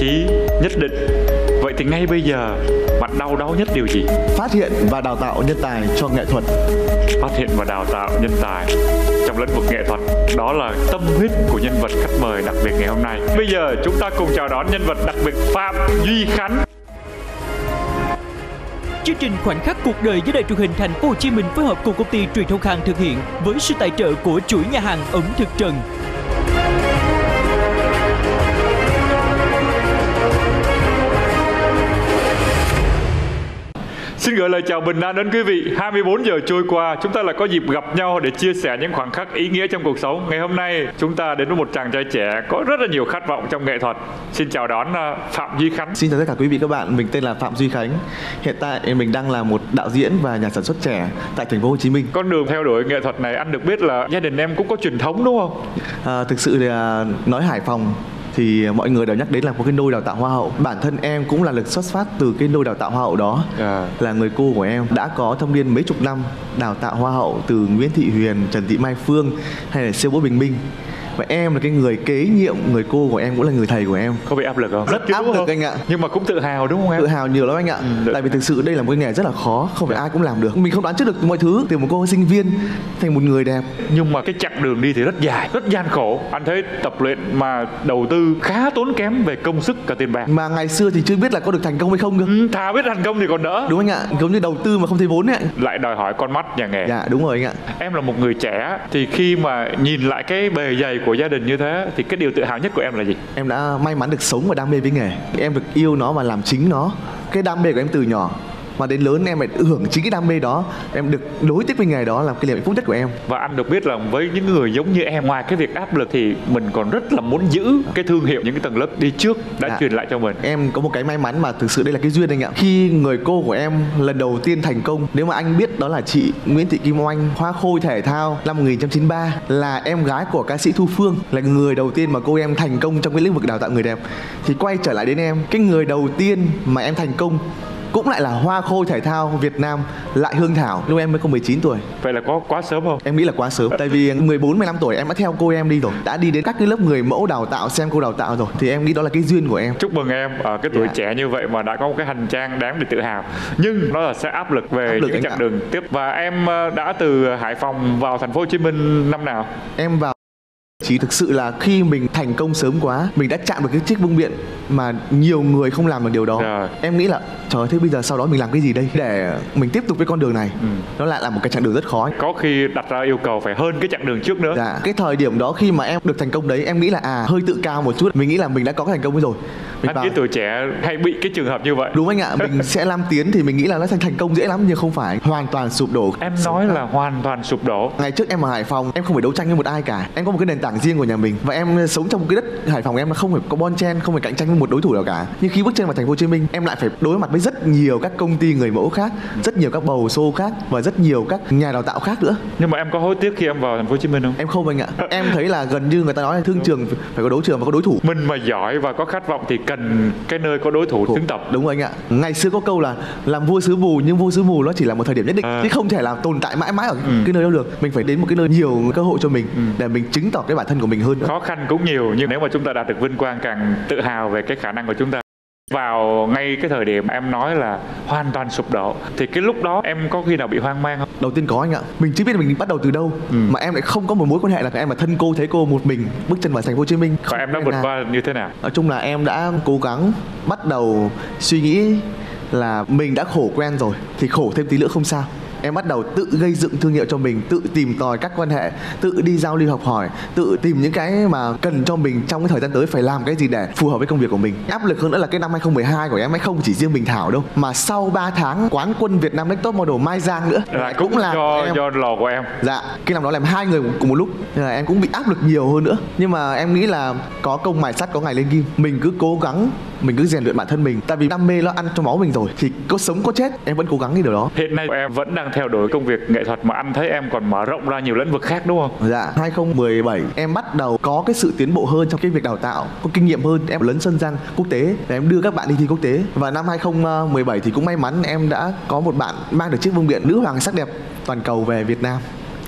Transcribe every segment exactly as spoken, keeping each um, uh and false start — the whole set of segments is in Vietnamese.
trí nhất định. Vậy thì ngay bây giờ bạn đau đáu nhất điều gì? Phát hiện và đào tạo nhân tài cho nghệ thuật. Phát hiện và đào tạo nhân tài trong lĩnh vực nghệ thuật, đó là tâm huyết của nhân vật khách mời đặc biệt ngày hôm nay. Bây giờ chúng ta cùng chào đón nhân vật đặc biệt Phạm Duy Khánh. Chương trình Khoảnh khắc cuộc đời do Đài Truyền hình Thành phố Hồ Chí Minh phối hợp cùng công ty Truyền thông Khang thực hiện với sự tài trợ của chuỗi nhà hàng ẩm thực Trần. Xin gửi lời chào bình an đến quý vị. hai mươi bốn giờ trôi qua, chúng ta lại có dịp gặp nhau để chia sẻ những khoảnh khắc ý nghĩa trong cuộc sống. Ngày hôm nay, chúng ta đến với một chàng trai trẻ có rất là nhiều khát vọng trong nghệ thuật. Xin chào đón Phạm Duy Khánh. Xin chào tất cả quý vị các bạn, mình tên là Phạm Duy Khánh. Hiện tại mình đang là một đạo diễn và nhà sản xuất trẻ tại Thành phố Hồ Chí Minh. Con đường theo đuổi nghệ thuật này, anh được biết là gia đình em cũng có truyền thống đúng không? À, thực sự thì nói Hải Phòng thì mọi người đều nhắc đến là một cái nôi đào tạo hoa hậu. Bản thân em cũng là lực xuất phát từ cái nôi đào tạo hoa hậu đó. À. Là người cô của em đã có thâm niên mấy chục năm đào tạo hoa hậu, từ Nguyễn Thị Huyền, Trần Thị Mai Phương hay là siêu bố Bình Minh. Và em là cái người kế nhiệm người cô của em, cũng là người thầy của em. Có bị áp lực không? Rất áp lực anh ạ. Nhưng mà cũng tự hào đúng không em? Tự hào nhiều lắm anh ạ. Ừ, tại vì thực sự đây là một cái nghề rất là khó, không phải ai cũng làm được. Mình không đoán trước được mọi thứ, từ một cô sinh viên thành một người đẹp. Nhưng mà cái chặng đường đi thì rất dài, rất gian khổ. Anh thấy tập luyện mà đầu tư khá tốn kém về công sức cả tiền bạc. Mà ngày xưa thì chưa biết là có được thành công hay không cơ. Ừ, thà biết thành công thì còn đỡ. Đúng anh ạ, giống như đầu tư mà không thấy vốn ấy. Lại đòi hỏi con mắt nhà nghề. Dạ đúng rồi anh ạ. Em là một người trẻ thì khi mà nhìn lại cái bề dày của gia đình như thế thì cái điều tự hào nhất của em là gì? Em đã may mắn được sống và đam mê với nghề. Em được yêu nó và làm chính nó. Cái đam mê của em từ nhỏ mà đến lớn em lại hưởng chính cái đam mê đó, em được nối tiếp với nghề đó là cái niềm hạnh phúc nhất của em. Và anh được biết là với những người giống như em, ngoài cái việc áp lực thì mình còn rất là muốn giữ cái thương hiệu những cái tầng lớp đi trước đã dạ. truyền lại cho mình. Em có một cái may mắn mà thực sự đây là cái duyên anh ạ. Khi người cô của em lần đầu tiên thành công, nếu mà anh biết đó là chị Nguyễn Thị Kim Oanh, hoa khôi thể thao năm một nghìn chín trăm chín mươi ba, là em gái của ca sĩ Thu Phương, là người đầu tiên mà cô em thành công trong cái lĩnh vực đào tạo người đẹp. Thì quay trở lại đến em, cái người đầu tiên mà em thành công cũng lại là hoa khôi thể thao Việt Nam, Lại Hương Thảo, lúc em mới có mười chín tuổi. Vậy là có quá sớm không? Em nghĩ là quá sớm. Tại vì mười bốn mười lăm tuổi em đã theo cô em đi rồi, đã đi đến các cái lớp người mẫu đào tạo, xem cô đào tạo rồi. Thì em nghĩ đó là cái duyên của em. Chúc mừng em ở cái tuổi yeah. trẻ như vậy mà đã có một cái hành trang đáng để tự hào. Nhưng nó là sẽ áp lực về áp lực những chặng đường tiếp. Và em đã từ Hải Phòng vào Thành phố Hồ Chí Minh năm nào? Em vào chỉ thực sự là khi mình thành công sớm quá, mình đã chạm được cái chiếc vương miện mà nhiều người không làm được điều đó. Rồi. Em nghĩ là trời, thế bây giờ sau đó mình làm cái gì đây để mình tiếp tục cái con đường này? Ừ. Nó lại là một cái chặng đường rất khó. Có khi đặt ra yêu cầu phải hơn cái chặng đường trước nữa. Dạ. Cái thời điểm đó khi mà em được thành công đấy, em nghĩ là à hơi tự cao một chút. Mình nghĩ là mình đã có cái thành công rồi. Mình anh bảo... biết tuổi trẻ hay bị cái trường hợp như vậy. Đúng anh ạ. Mình sẽ làm tiến thì mình nghĩ là nó thành thành công dễ lắm, nhưng không phải. Hoàn toàn sụp đổ. Em nói là hoàn toàn sụp đổ. Ngày trước em ở Hải Phòng, em không phải đấu tranh với một ai cả. Em có một cái nền tảng riêng của nhà mình và em sống trong một cái đất Hải Phòng, em không phải có bon chen, không phải cạnh tranh với một đối thủ nào cả. Nhưng khi bước chân vào Thành phố Hồ Chí Minh, em lại phải đối mặt với rất nhiều các công ty người mẫu khác, rất nhiều các bầu show khác và rất nhiều các nhà đào tạo khác nữa. Nhưng mà em có hối tiếc khi em vào Thành phố Hồ Chí Minh không? Em không anh ạ. Em thấy là gần như người ta nói là thương trường phải có đấu trường và có đối thủ. Mình mà giỏi và có khát vọng thì cần cái nơi có đối thủ chứng tỏ. Đúng rồi anh ạ. Ngày xưa có câu là làm vua xứ mù, nhưng vua xứ mù nó chỉ là một thời điểm nhất định, à. chứ không thể làm tồn tại mãi mãi ở ừ. cái nơi đó được. Mình phải đến một cái nơi nhiều cơ hội cho mình ừ. để mình chứng tỏ cái bản thân của mình hơn nữa. Khó khăn cũng nhiều, nhưng nếu mà chúng ta đạt được vinh quang càng tự hào về cái khả năng của chúng ta. Vào ngay cái thời điểm em nói là hoàn toàn sụp đổ thì cái lúc đó em có khi nào bị hoang mang không? Đầu tiên có anh ạ. Mình chưa biết mình bắt đầu từ đâu ừ. mà em lại không có một mối quan hệ là em là thân cô thấy cô một mình bước chân vào Thành phố Hồ Chí Minh. Và em đã vượt qua như thế nào? Nói chung là em đã cố gắng bắt đầu suy nghĩ là mình đã khổ quen rồi thì khổ thêm tí nữa không sao. Em bắt đầu tự gây dựng thương hiệu cho mình, tự tìm tòi các quan hệ, tự đi giao lưu học hỏi, tự tìm những cái mà cần cho mình trong cái thời gian tới phải làm cái gì để phù hợp với công việc của mình. Áp lực hơn nữa là cái năm hai không một hai của em ấy không chỉ riêng mình Thảo đâu, mà sau ba tháng quán quân Việt Nam Next Top Model Mai Giang nữa là cũng, cũng là do em. do lò của em. Dạ, cái năm đó làm hai người cùng một lúc nên là em cũng bị áp lực nhiều hơn nữa. Nhưng mà em nghĩ là có công mài sắt có ngày lên kim, mình cứ cố gắng, mình cứ rèn luyện bản thân mình, tại vì đam mê nó ăn trong máu mình rồi thì có sống có chết em vẫn cố gắng cái điều đó. Hiện nay em vẫn đang theo đuổi công việc nghệ thuật mà anh thấy em còn mở rộng ra nhiều lĩnh vực khác đúng không? Dạ, hai không một bảy em bắt đầu có cái sự tiến bộ hơn trong cái việc đào tạo, có kinh nghiệm hơn, em lấn sân sang quốc tế để em đưa các bạn đi thi quốc tế. Và năm hai không một bảy thì cũng may mắn em đã có một bạn mang được chiếc vương miện nữ hoàng sắc đẹp toàn cầu về Việt Nam.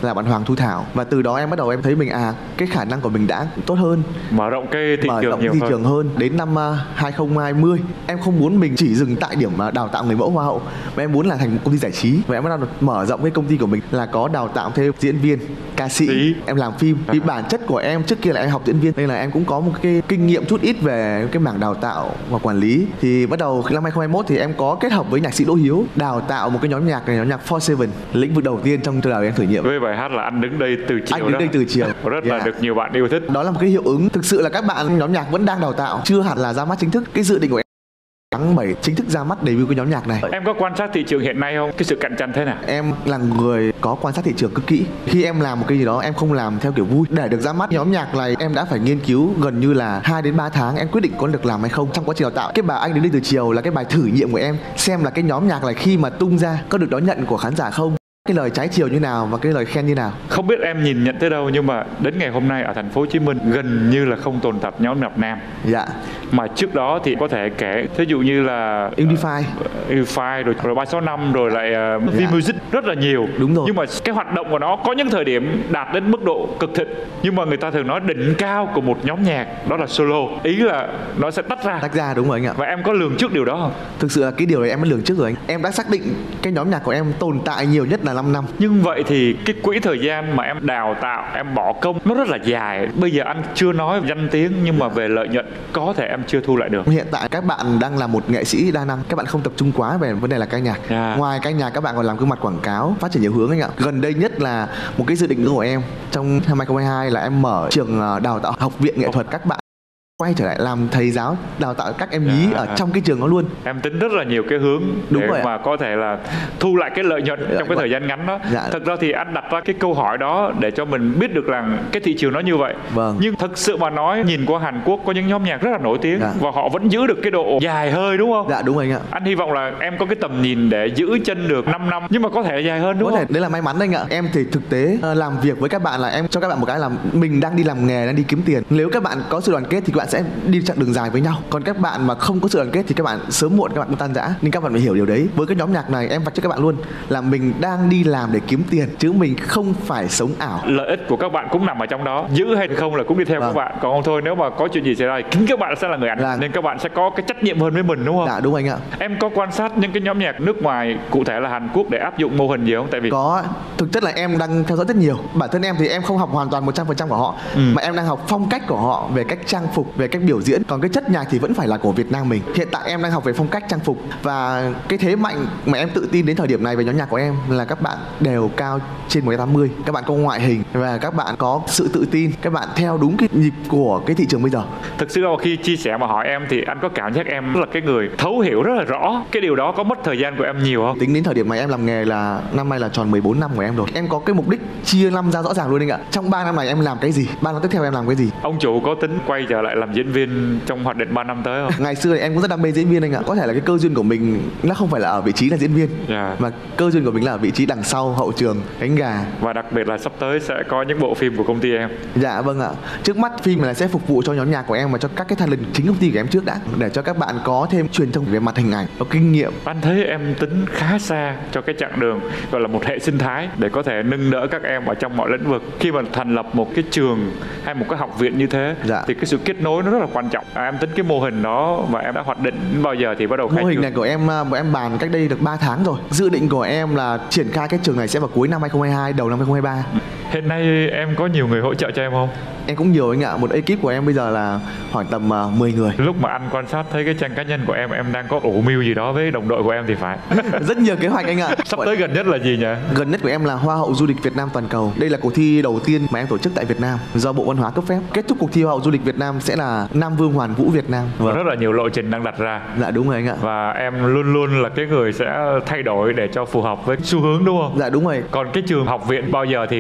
là bạn Hoàng Thu Thảo, và từ đó em bắt đầu em thấy mình à cái khả năng của mình đã tốt hơn, mở rộng cái thị mở trường rộng nhiều thị hơn. trường hơn. Đến năm uh, hai không hai không em không muốn mình chỉ dừng tại điểm uh, đào tạo người mẫu hoa hậu, mà em muốn là thành một công ty giải trí, và em bắt đầu mở rộng cái công ty của mình là có đào tạo thêm diễn viên, ca sĩ, Ý. em làm phim. Vì bản chất của em trước kia là em học diễn viên nên là em cũng có một cái kinh nghiệm chút ít về cái mảng đào tạo và quản lý. Thì bắt đầu năm hai không hai mốt thì em có kết hợp với nhạc sĩ Đỗ Hiếu đào tạo một cái nhóm nhạc này, nhóm nhạc Four Seven, lĩnh vực đầu tiên trong từ đời em thử nghiệm. Với bài hát là Anh Đứng Đây Từ Chiều. Anh Đứng đó. Đây Từ Chiều Rất yeah. là được nhiều bạn yêu thích. Đó là một cái hiệu ứng thực sự là các bạn nhóm nhạc vẫn đang đào tạo, chưa hẳn là ra mắt chính thức. Cái dự định của em tháng bảy chính thức ra mắt debut cái nhóm nhạc này. Em có quan sát thị trường hiện nay không? Cái sự cạnh tranh thế nào? Em là người có quan sát thị trường cực kỹ. Khi em làm một cái gì đó em không làm theo kiểu vui. Để được ra mắt nhóm nhạc này em đã phải nghiên cứu gần như là hai đến ba tháng em quyết định có được làm hay không trong quá trình đào tạo. Cái bài Anh Đứng Đây Từ Chiều là cái bài thử nghiệm của em, xem là cái nhóm nhạc này khi mà tung ra có được đón nhận của khán giả không, cái lời trái chiều như nào và cái lời khen như nào. Không biết em nhìn nhận tới đâu, nhưng mà đến ngày hôm nay ở thành phố Hồ Chí Minh gần như là không tồn tại nhóm nhạc nam. Dạ. Mà trước đó thì có thể kể, thí dụ như là Unify, Unify rồi, rồi ba sáu năm rồi lại uh, V-Music, rất là nhiều. Đúng rồi. Nhưng mà cái hoạt động của nó có những thời điểm đạt đến mức độ cực thịnh, nhưng mà người ta thường nói đỉnh cao của một nhóm nhạc đó là solo, ý là nó sẽ tách ra. tách ra đúng rồi anh ạ. Và em có lường trước điều đó không? Thực sự là cái điều này em đã lường trước rồi anh. Em đã xác định cái nhóm nhạc của em tồn tại nhiều nhất là năm năm. Nhưng vậy thì cái quỹ thời gian mà em đào tạo, em bỏ công nó rất là dài. Bây giờ anh chưa nói danh tiếng, nhưng mà về lợi nhuận có thể em chưa thu lại được. Hiện tại các bạn đang là một nghệ sĩ đa năng, các bạn không tập trung quá về vấn đề là ca nhạc. Yeah. Ngoài ca nhạc các bạn còn làm gương mặt quảng cáo, phát triển nhiều hướng anh ạ. Gần đây nhất là một cái dự định nữa của em trong năm hai không hai hai là em mở trường đào tạo học viện nghệ thuật, các bạn quay trở lại làm thầy giáo đào tạo các em nhí À, ở trong cái trường đó luôn. Em tính rất là nhiều cái hướng Đúng để rồi ạ. mà có thể là thu lại cái lợi nhuận Dạ, trong cái vâng. thời gian ngắn đó. Dạ. Thật ra thì anh đặt ra cái câu hỏi đó để cho mình biết được rằng cái thị trường nó như vậy. Vâng. Nhưng thật sự mà nói, nhìn qua Hàn Quốc có những nhóm nhạc rất là nổi tiếng, Dạ. và họ vẫn giữ được cái độ dài hơi, đúng không? Dạ đúng rồi anh ạ. Anh hy vọng là em có cái tầm nhìn để giữ chân được năm năm, nhưng mà có thể dài hơn, đúng Có không? thể đấy là may mắn anh ạ. Em thì thực tế uh, làm việc với các bạn là em cho các bạn một cái là mình đang đi làm nghề, đang đi kiếm tiền. Nếu các bạn có sự đoàn kết thì các bạn sẽ đi chặng đường dài với nhau. Còn các bạn mà không có sự đoàn kết thì các bạn sớm muộn các bạn cũng tan rã. Nên các bạn phải hiểu điều đấy. Với cái nhóm nhạc này em vạch cho các bạn luôn là mình đang đi làm để kiếm tiền, chứ mình không phải sống ảo. Lợi ích của các bạn cũng nằm ở trong đó, giữ hay không là cũng đi theo Vâng. các bạn. Còn không thôi, nếu mà có chuyện gì xảy ra thì chính các bạn sẽ là người ảnh, Là- nên các bạn sẽ có cái trách nhiệm hơn với mình, đúng không? Dạ đúng anh ạ. Em có quan sát những cái nhóm nhạc nước ngoài, cụ thể là Hàn Quốc, để áp dụng mô hình gì không? Tại vì Có, thực chất là em đang theo dõi rất nhiều. Bản thân em thì em không học hoàn toàn một trăm phần trăm của họ, Ừ. mà em đang học phong cách của họ, về cách trang phục, về cách biểu diễn. Còn cái chất nhạc thì vẫn phải là của Việt Nam mình. Hiện tại em đang học về phong cách trang phục, và cái thế mạnh mà em tự tin đến thời điểm này về nhóm nhạc của em là các bạn đều cao trên một mét tám mươi, các bạn có ngoại hình và các bạn có sự tự tin, các bạn theo đúng cái nhịp của cái thị trường bây giờ. thực sự là khi chia sẻ mà hỏi em thì anh có cảm giác em là cái người thấu hiểu rất là rõ cái điều đó. Có mất thời gian của em nhiều không? Tính đến thời điểm này em làm nghề là năm nay là tròn mười bốn năm của em rồi. Em có cái mục đích chia năm ra rõ ràng luôn anh ạ. Trong ba năm này em làm cái gì, ba năm tiếp theo em làm cái gì. Ông chủ có tính quay trở lại làm diễn viên trong hoạch định ba năm tới không? Ngày xưa thì em cũng rất đam mê diễn viên anh ạ. Có thể là cái cơ duyên của mình nó không phải là ở vị trí là diễn viên, Dạ. mà cơ duyên của mình là ở vị trí đằng sau hậu trường, cánh gà. Và đặc biệt là sắp tới sẽ có những bộ phim của công ty em. Dạ vâng ạ. Trước mắt phim này sẽ phục vụ cho nhóm nhạc của em và cho các cái talent chính công ty của em trước đã, để cho các bạn có thêm truyền thông về mặt hình ảnh, có kinh nghiệm. Anh thấy em tính khá xa cho cái chặng đường gọi là một hệ sinh thái để có thể nâng đỡ các em ở trong mọi lĩnh vực. Khi mà thành lập một cái trường hay một cái học viện như thế, Dạ. thì cái sự kết nối nó rất là quan trọng. À, em tính cái mô hình đó và em đã hoạch định bao giờ thì bắt đầu khai Mô hình trương? này của em, bọn em bàn cách đây được ba tháng rồi. Dự định của em là triển khai cái trường này sẽ vào cuối năm hai không hai hai, đầu năm hai không hai ba. Hiện nay em có nhiều người hỗ trợ cho em không? Em cũng nhiều anh ạ. Một ekip của em bây giờ là khoảng tầm uh, mười người. Lúc mà anh quan sát thấy cái trang cá nhân của em, em đang có ủ mưu gì đó với đồng đội của em thì phải. Rất nhiều kế hoạch anh ạ. Sắp tới gần nhất là gì nhỉ? Gần nhất của em là Hoa hậu Du lịch Việt Nam toàn cầu. Đây là cuộc thi đầu tiên mà em tổ chức tại Việt Nam do Bộ Văn hóa cấp phép. Kết thúc cuộc thi Hoa hậu Du lịch Việt Nam sẽ là Nam Vương Hoàn Vũ Việt Nam. Và rất là nhiều lộ trình đang đặt ra. Dạ đúng rồi anh ạ. Và em luôn luôn là cái người sẽ thay đổi để cho phù hợp với xu hướng, đúng không? Dạ đúng rồi. Còn cái trường học viện bao giờ thì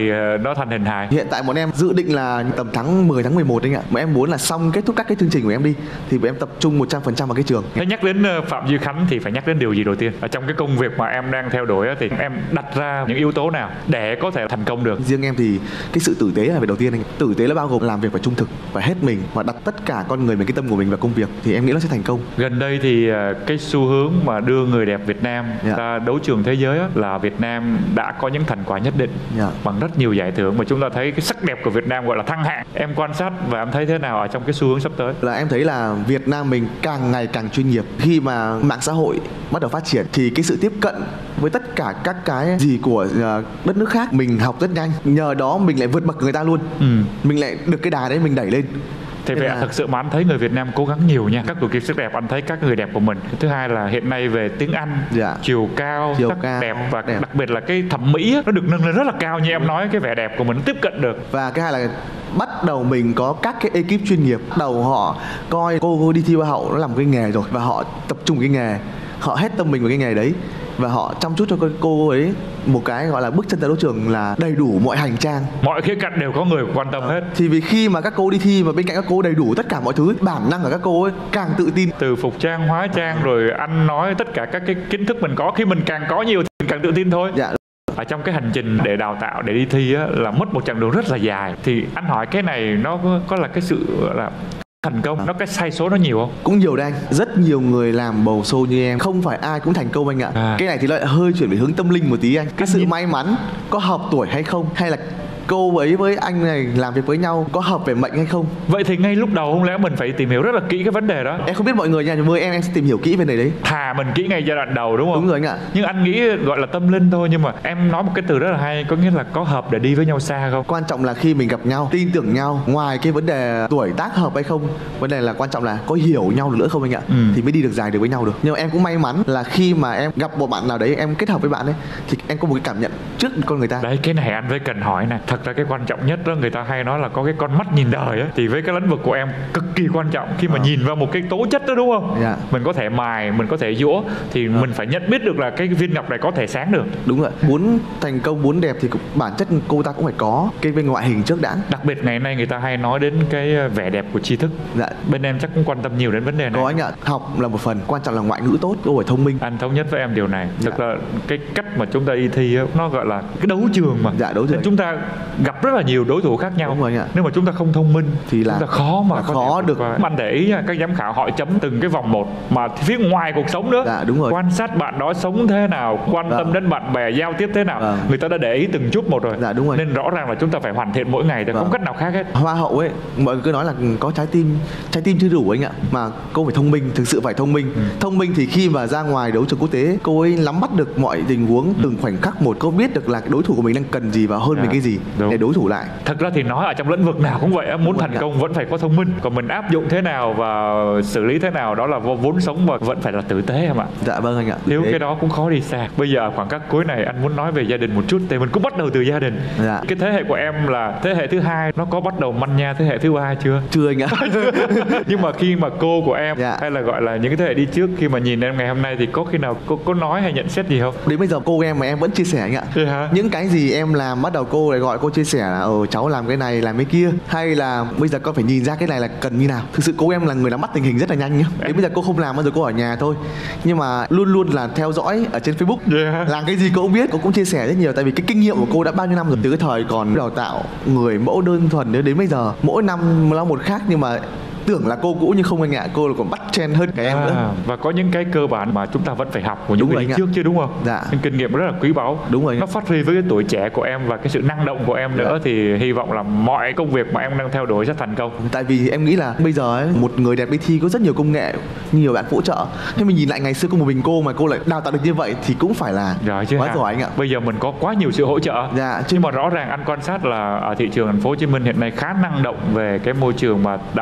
nó thành hình hài? Hiện tại bọn em dự định là tầm tháng mười tháng mười một anh ạ. Bọn em muốn là xong kết thúc các cái chương trình của em đi thì bọn em tập trung một trăm phần trăm vào cái trường. Thế nhắc đến Phạm Duy Khánh thì phải nhắc đến điều gì đầu tiên? Ở trong cái công việc mà em đang theo đuổi thì em đặt ra những yếu tố nào để có thể thành công được? Riêng em thì cái sự tử tế là việc đầu tiên anh. Tử tế là bao gồm làm việc phải trung thực, phải hết mình và đặt tất cả con người mình, cái tâm của mình vào công việc thì em nghĩ nó sẽ thành công. Gần đây thì cái xu hướng mà đưa người đẹp Việt Nam yeah. ra đấu trường thế giới là Việt Nam đã có những thành quả nhất định yeah. bằng rất nhiều giải thưởng mà chúng ta thấy cái sắc đẹp của Việt Nam gọi là thăng hạng. Em quan sát và em thấy thế nào ở trong cái xu hướng sắp tới? Là em thấy là Việt Nam mình càng ngày càng chuyên nghiệp. Khi mà mạng xã hội bắt đầu phát triển thì cái sự tiếp cận với tất cả các cái gì của đất nước khác mình học rất nhanh. Nhờ đó mình lại vượt bậc người ta luôn. ừ. Mình lại được cái đà đấy mình đẩy lên. Thế vậy là... thật sự mà anh thấy người Việt Nam cố gắng nhiều nha. Các cuộc thi sắc đẹp anh thấy các người đẹp của mình. Thứ hai là hiện nay về tiếng Anh, dạ. chiều cao, chiều sắc cao, đẹp và đẹp. đặc biệt là cái thẩm mỹ nó được nâng lên rất là cao. Như em nói, cái vẻ đẹp của mình nó tiếp cận được. Và cái hai là bắt đầu mình có các cái ekip chuyên nghiệp. Đầu họ coi cô đi thi Hoa hậu nó là một cái nghề rồi và họ tập trung cái nghề, họ hết tâm mình vào cái nghề đấy và họ chăm chút cho cô ấy một cái gọi là bước chân tới đấu trường là đầy đủ mọi hành trang, mọi khía cạnh đều có người quan tâm hết. Thì vì khi mà các cô đi thi mà bên cạnh các cô đầy đủ tất cả mọi thứ, bản năng của các cô ấy càng tự tin. Từ phục trang, hóa trang rồi ăn nói, tất cả các cái kiến thức mình có, khi mình càng có nhiều thì mình càng tự tin thôi. Dạ. Ở trong cái hành trình để đào tạo, để đi thi á, là mất một chặng đường rất là dài. Thì anh hỏi cái này nó có, có là cái sự là thành công, à. nó cái sai số nó nhiều không? Cũng nhiều đấy anh. Rất nhiều người làm bầu show như em, không phải ai cũng thành công anh ạ. à. Cái này thì lại hơi chuyển về hướng tâm linh một tí anh. Cái anh sự nhìn... may mắn có hợp tuổi hay không, hay là cô ấy với anh này làm việc với nhau có hợp về mệnh hay không. Vậy thì ngay lúc đầu không lẽ mình phải tìm hiểu rất là kỹ cái vấn đề đó? Em không biết mọi người nha, nhưng với em em sẽ tìm hiểu kỹ về này đấy. Thà mình kỹ ngay giai đoạn đầu đúng không? Đúng rồi anh ạ. Nhưng anh nghĩ gọi là tâm linh thôi, nhưng mà em nói một cái từ rất là hay, có nghĩa là có hợp để đi với nhau xa không? Quan trọng là khi mình gặp nhau, tin tưởng nhau, ngoài cái vấn đề tuổi tác hợp hay không, vấn đề là quan trọng là có hiểu nhau được nữa không anh ạ. ừ. Thì mới đi được dài được với nhau được. Nhưng mà em cũng may mắn là khi mà em gặp một bạn nào đấy, em kết hợp với bạn ấy thì em có một cái cảm nhận trước con người ta. Đấy, cái này anh phải cần hỏi này. Thật ra cái quan trọng nhất đó, người ta hay nói là có cái con mắt nhìn đời á, thì với cái lĩnh vực của em cực kỳ quan trọng. Khi mà à. nhìn vào một cái tố chất đó đúng không? Dạ. Mình có thể mài, mình có thể giũa thì à. mình phải nhận biết được là cái viên ngọc này có thể sáng được. Đúng rồi. Muốn thành công, muốn đẹp thì bản chất cô ta cũng phải có cái bên ngoại hình trước đã. Đặc biệt ngày nay người ta hay nói đến cái vẻ đẹp của tri thức. Dạ. Bên em chắc cũng quan tâm nhiều đến vấn đề này. Có anh ạ. Học là một phần, quan trọng là ngoại ngữ tốt, cô phải thông minh. Anh thống nhất với em điều này. Thực dạ. là cái cách mà chúng ta đi thi á, nó gọi là cái đấu trường mà. Dạ, đấu trường. Nên chúng ta gặp rất là nhiều đối thủ khác nhau. Đúng rồi ạ. Nếu mà chúng ta không thông minh thì là chúng ta khó mà có khó được. Anh để ý nha, các giám khảo họ chấm từng cái vòng một mà phía ngoài cuộc sống nữa. Dạ, đúng rồi. Quan sát bạn đó sống thế nào, quan dạ. tâm đến bạn bè, giao tiếp thế nào. Dạ. Người ta đã để ý từng chút một rồi. Dạ, đúng rồi. Nên rõ ràng là chúng ta phải hoàn thiện mỗi ngày, thì dạ. không cách nào khác hết. Hoa hậu ấy, mọi người cứ nói là có trái tim, trái tim chưa đủ anh ạ. Mà cô phải thông minh, thực sự phải thông minh. ừ. Thông minh thì khi mà ra ngoài đấu trường quốc tế, cô ấy nắm bắt được mọi tình huống, ừ. từng khoảnh khắc một. Cô biết được là đối thủ của mình đang cần gì và hơn dạ. mình cái gì đúng. để đối thủ lại. Thật ra thì nói ở trong lĩnh vực nào cũng vậy, muốn thành công vẫn phải có thông minh. Còn mình áp dụng thế nào và xử lý thế nào đó là vốn sống và vẫn phải là tử tế em ạ. Dạ vâng anh ạ. Thiếu cái đó cũng khó đi xa. Bây giờ khoảng cách cuối này anh muốn nói về gia đình một chút, thì mình cũng bắt đầu từ gia đình. Dạ. Cái thế hệ của em là thế hệ thứ hai, nó có bắt đầu manh nha thế hệ thứ ba chưa? Chưa anh ạ. Nhưng mà khi mà cô của em dạ. hay là gọi là những cái thế hệ đi trước, khi mà nhìn em ngày hôm nay thì có khi nào cô có nói hay nhận xét gì không? Đến bây giờ cô em mà em vẫn chia sẻ anh ạ. Hả? Những cái gì em làm bắt đầu cô lại gọi cô chia sẻ là ờ cháu làm cái này làm cái kia, hay là bây giờ con phải nhìn ra cái này là cần như nào. Thực sự cô em là người nắm bắt tình hình rất là nhanh nhá. Đến bây giờ cô không làm, bao giờ cô ở nhà thôi, nhưng mà luôn luôn là theo dõi ở trên Facebook. Yeah. Làm cái gì cô cũng biết, cô cũng chia sẻ rất nhiều. Tại vì cái kinh nghiệm của cô đã bao nhiêu năm rồi, từ cái thời còn đào tạo người mẫu đơn thuần đến đến bây giờ, mỗi năm là một khác, nhưng mà tưởng là cô cũ nhưng không anh ạ, cô là còn bắt trend hơn cả em à, nữa. Và có những cái cơ bản mà chúng ta vẫn phải học của những người trước chứ đúng không? Dạ. Những kinh nghiệm rất là quý báu. Đúng rồi. Nó phát huy với cái tuổi trẻ của em và cái sự năng động của em nữa. Dạ. Thì hy vọng là mọi công việc mà em đang theo đuổi sẽ thành công. Tại vì em nghĩ là bây giờ ấy, một người đẹp đi thi có rất nhiều công nghệ, nhiều bạn hỗ trợ. Thế mình nhìn lại ngày xưa có một mình cô mà cô lại đào tạo được như vậy thì cũng phải là rồi chứ quá hả? giỏi anh ạ. Bây giờ mình có quá nhiều sự hỗ trợ. Dạ. Nhưng mà rõ ràng anh quan sát là ở thị trường thành phố Hồ Chí Minh hiện nay khá năng động về cái môi trường mà đào tạo ra người đẹp.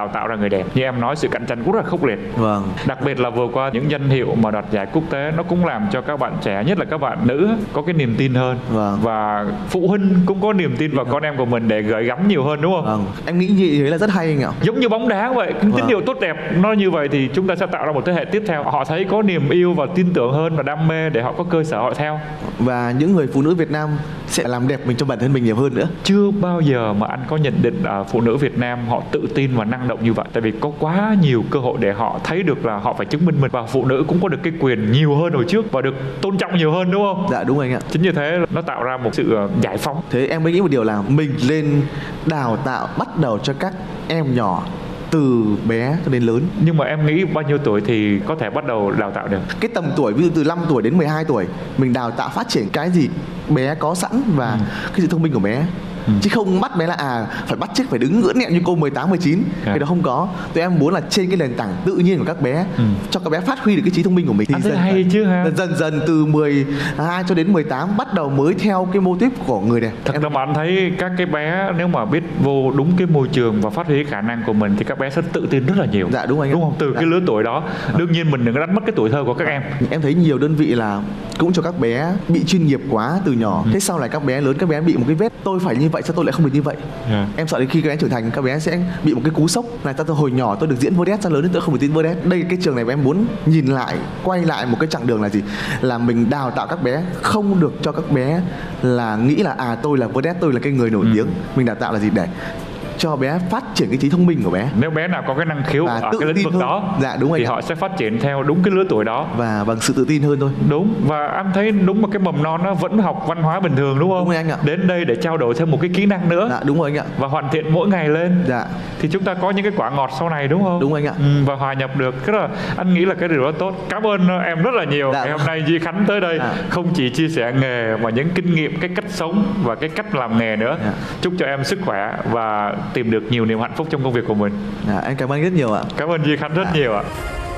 đẹp. Như em nói, sự cạnh tranh cũng rất là khốc liệt. Vâng. Đặc biệt là vừa qua những danh hiệu mà đoạt giải quốc tế, nó cũng làm cho các bạn trẻ, nhất là các bạn nữ, có cái niềm tin hơn. Vâng. Và phụ huynh cũng có niềm tin vào con em của mình để gửi gắm nhiều hơn, đúng không? Vâng. Em nghĩ như thế là rất hay anh ạ. Giống như bóng đá vậy, những Vâng. điều tốt đẹp nó như vậy thì chúng ta sẽ tạo ra một thế hệ tiếp theo. Họ thấy có niềm yêu và tin tưởng hơn và đam mê để họ có cơ sở họ theo. Và những người phụ nữ Việt Nam sẽ làm đẹp mình cho bản thân mình nhiều hơn nữa. Chưa bao giờ mà anh có nhận định là phụ nữ Việt Nam họ tự tin và năng động như vậy. Tại vì có quá nhiều cơ hội để họ thấy được là họ phải chứng minh mình. Và phụ nữ cũng có được cái quyền nhiều hơn hồi trước và được tôn trọng nhiều hơn, đúng không? Dạ đúng anh ạ. Chính như thế nó tạo ra một sự giải phóng. Thế em mới nghĩ một điều là mình lên đào tạo bắt đầu cho các em nhỏ từ bé cho đến lớn. Nhưng mà em nghĩ bao nhiêu tuổi thì có thể bắt đầu đào tạo được? Cái tầm tuổi ví dụ từ năm tuổi đến mười hai tuổi, mình đào tạo phát triển cái gì bé có sẵn và ừ. cái sự thông minh của bé. Ừ. Chứ không bắt bé là à phải bắt chước phải đứng ngưỡng nghẹn như cô mười tám, mười chín. Yeah. Cái đó không có. Tụi em muốn là trên cái nền tảng tự nhiên của các bé, ừ. cho các bé phát huy được cái trí thông minh của mình. Thì anh thấy hay chứ ha. Dần dần từ mười hai cho đến mười tám bắt đầu mới theo cái mô típ của người này. Thật ra mà anh thấy các cái bé nếu mà biết vô đúng cái môi trường và phát huy khả năng của mình thì các bé sẽ tự tin rất là nhiều. Dạ đúng anh. Đúng không? Từ dạ. cái lứa tuổi đó. Đương nhiên mình đừng có đánh mất cái tuổi thơ của các em. Em thấy nhiều đơn vị là cũng cho các bé bị chuyên nghiệp quá từ nhỏ. Ừ. Thế sau này các bé lớn các bé bị một cái vết, tôi phải như vậy sao tôi lại không được như vậy. Yeah. Em sợ đến khi các bé trưởng thành các bé sẽ bị một cái cú sốc này, ta từ hồi nhỏ tôi được diễn vedette, sao lớn đến tôi không được diễn vedette. Đây cái trường này em muốn nhìn lại, quay lại một cái chặng đường là gì, là mình đào tạo các bé không được cho các bé là nghĩ là à tôi là vedette, tôi là cái người nổi ừ. tiếng. Mình đào tạo là gì để cho bé phát triển cái trí thông minh của bé. Nếu bé nào có cái năng khiếu và ở cái lĩnh vực hơn. Đó dạ, đúng thì anh họ ạ. sẽ phát triển theo đúng cái lứa tuổi đó và bằng sự tự tin hơn thôi. Đúng. Và anh thấy đúng, một cái mầm non nó vẫn học văn hóa bình thường, đúng không? Đúng rồi anh ạ. Đến đây để trao đổi thêm một cái kỹ năng nữa. Dạ đúng rồi anh ạ. Và hoàn thiện mỗi ngày lên. Dạ. Thì chúng ta có những cái quả ngọt sau này, đúng không? Đúng anh ạ. Ừ, và hòa nhập được. Cái là anh nghĩ là cái điều đó tốt. Cảm ơn em rất là nhiều. Dạ. Ngày hôm nay Duy Khánh tới đây dạ. không chỉ chia sẻ nghề mà những kinh nghiệm, cái cách sống và cái cách làm nghề nữa. Dạ. Chúc cho em sức khỏe và tìm được nhiều niềm hạnh phúc trong công việc của mình. Dạ, em cảm ơn rất nhiều ạ. Cảm ơn Duy Khánh rất dạ. nhiều ạ.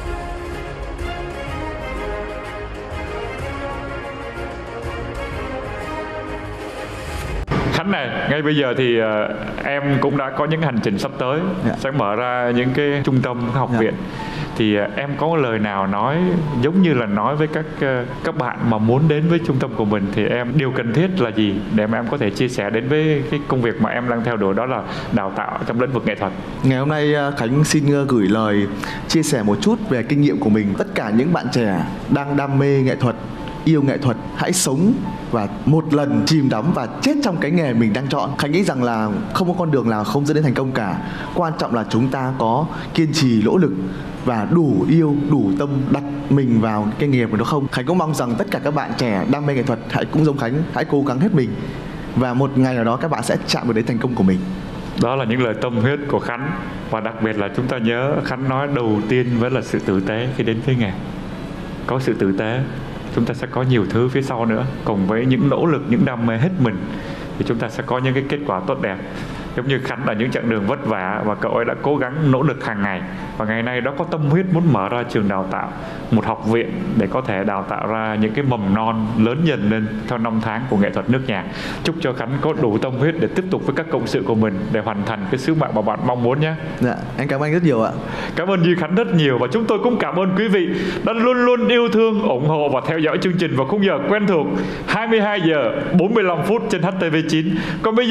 Khánh này, ngay bây giờ thì uh, em cũng đã có những hành trình sắp tới, dạ. sẽ mở ra những cái trung tâm học dạ. viện. Thì uh, em có lời nào nói giống như là nói với các uh, các bạn mà muốn đến với trung tâm của mình thì em điều cần thiết là gì để mà em có thể chia sẻ đến với cái công việc mà em đang theo đuổi, đó là đào tạo trong lĩnh vực nghệ thuật. Ngày hôm nay Khánh xin gửi lời chia sẻ một chút về kinh nghiệm của mình. Tất cả những bạn trẻ đang đam mê nghệ thuật, yêu nghệ thuật, hãy sống và một lần chìm đắm và chết trong cái nghề mình đang chọn. Khánh nghĩ rằng là không có con đường nào không dẫn đến thành công cả. Quan trọng là chúng ta có kiên trì, nỗ lực và đủ yêu, đủ tâm đặt mình vào cái nghề của nó không. Khánh cũng mong rằng tất cả các bạn trẻ đam mê nghệ thuật hãy cũng giống Khánh, hãy cố gắng hết mình và một ngày nào đó các bạn sẽ chạm được đến thành công của mình. Đó là những lời tâm huyết của Khánh. Và đặc biệt là chúng ta nhớ Khánh nói đầu tiên vẫn là sự tử tế khi đến với nghề. Có sự tử tế, chúng ta sẽ có nhiều thứ phía sau nữa. Cùng với những nỗ lực, những đam mê hết mình thì chúng ta sẽ có những cái kết quả tốt đẹp. Giống như Khánh là những chặng đường vất vả và cậu ấy đã cố gắng nỗ lực hàng ngày. Và ngày nay đó có tâm huyết muốn mở ra trường đào tạo, một học viện để có thể đào tạo ra những cái mầm non lớn dần lên theo năm tháng của nghệ thuật nước nhà. Chúc cho Khánh có đủ tâm huyết để tiếp tục với các cộng sự của mình để hoàn thành cái sứ mạng mà bạn mong muốn nhé. Dạ, anh cảm ơn anh rất nhiều ạ. Cảm ơn Duy Khánh rất nhiều và chúng tôi cũng cảm ơn quý vị đã luôn luôn yêu thương, ủng hộ và theo dõi chương trình vào khung giờ quen thuộc hai mươi hai giờ bốn mươi lăm phút trên H T V chín. Còn bây giờ